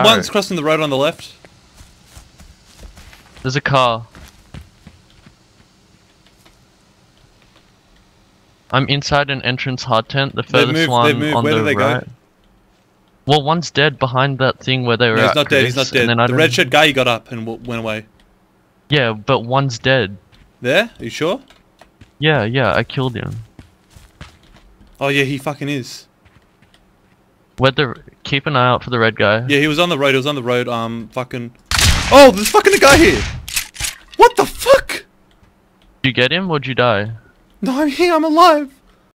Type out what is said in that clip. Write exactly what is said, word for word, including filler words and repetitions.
one, one's crossing the road on the left. There's a car. I'm inside an entrance hard tent, the furthest moved, one moved. on Where the did they right. Go? Well, one's dead behind that thing where they were No, he's at, not dead, he's Chris, not dead. and then I The don't- red shirt guy got up and w went away. Yeah, but one's dead. There? Are you sure? Yeah, yeah, I killed him. Oh yeah, he fucking is. Where the keep an eye out for the red guy. Yeah, he was on the road, he was on the road, um, fucking... Oh, there's fucking a guy here! What the fuck? Did you get him or did you die? No, I'm here, I'm alive!